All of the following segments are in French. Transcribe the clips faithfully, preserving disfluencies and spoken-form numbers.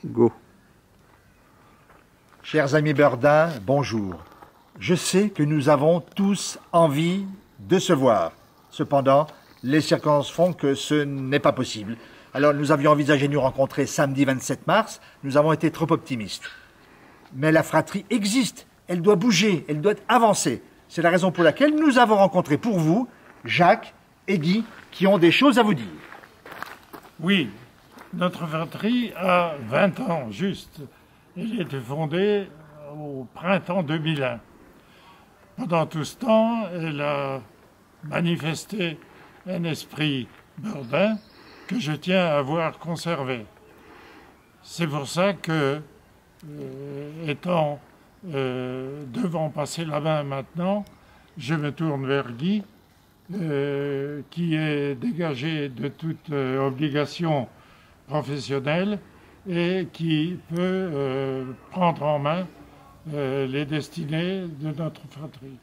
Go. Chers amis Burdin, bonjour. Je sais que nous avons tous envie de se voir. Cependant, les circonstances font que ce n'est pas possible. Alors nous avions envisagé de nous rencontrer samedi vingt-sept mars, nous avons été trop optimistes. Mais la fratrie existe, elle doit bouger, elle doit avancer. C'est la raison pour laquelle nous avons rencontré pour vous Jacques et Guy qui ont des choses à vous dire. Oui, notre fratrie a vingt ans juste. Elle a été fondée au printemps deux mille un. Pendant tout ce temps, elle a manifesté un esprit Burdin que je tiens à avoir conservé. C'est pour ça que, euh, étant euh, devant passer la main maintenant, je me tourne vers Guy, euh, qui est dégagé de toute euh, obligation professionnelle et qui peut euh, prendre en main euh, les destinées de notre fratrie.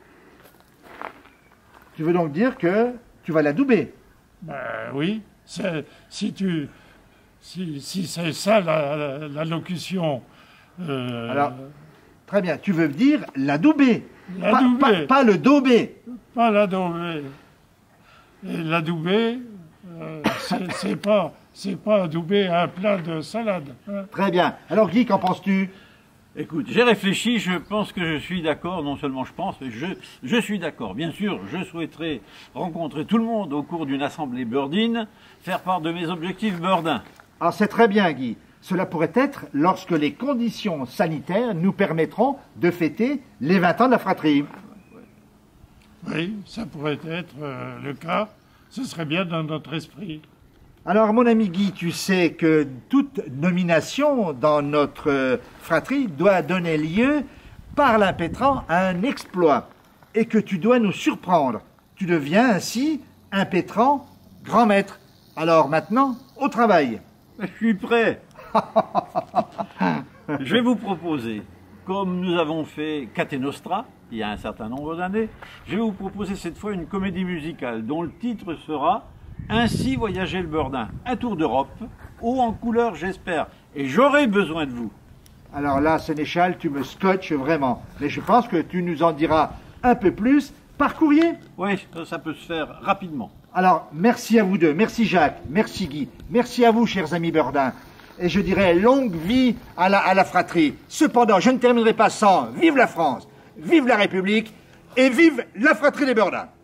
Tu veux donc dire que tu vas l'adouber? Ben oui, si, tu, si, si c'est ça la, la, la locution. Euh, Alors, très bien, tu veux dire l'adouber, pas, pas, pas le dauber. Pas l'adouber. Et l'adouber, euh, c'est pas, c'est pas adouber un plat de salade. Hein. Très bien. Alors Guy, qu'en penses-tu? Écoute, j'ai réfléchi, je pense que je suis d'accord, non seulement je pense, mais je, je suis d'accord. Bien sûr, je souhaiterais rencontrer tout le monde au cours d'une assemblée Burdine, faire part de mes objectifs Burdin. Ah, c'est très bien, Guy. Cela pourrait être lorsque les conditions sanitaires nous permettront de fêter les vingt ans de la fratrie. Oui, ça pourrait être euh, le cas. Ce serait bien dans notre esprit. Alors, mon ami Guy, tu sais que toute nomination dans notre fratrie doit donner lieu, par l'impétrant, à un exploit, et que tu dois nous surprendre. Tu deviens ainsi impétrant grand maître. Alors maintenant, au travail. Je suis prêt. Je vais vous proposer, comme nous avons fait Catenostra, il y a un certain nombre d'années, je vais vous proposer cette fois une comédie musicale dont le titre sera « Ainsi voyageait le Burdin », un tour d'Europe, haut en couleur j'espère, et j'aurai besoin de vous. Alors là, Sénéchal, tu me scotches vraiment, mais je pense que tu nous en diras un peu plus par courrier. Oui, ça, ça peut se faire rapidement. Alors, merci à vous deux, merci Jacques, merci Guy, merci à vous, chers amis Burdin. Et je dirais longue vie à la, à la fratrie. Cependant, je ne terminerai pas sans vive la France, vive la République et vive la fratrie des Burdins.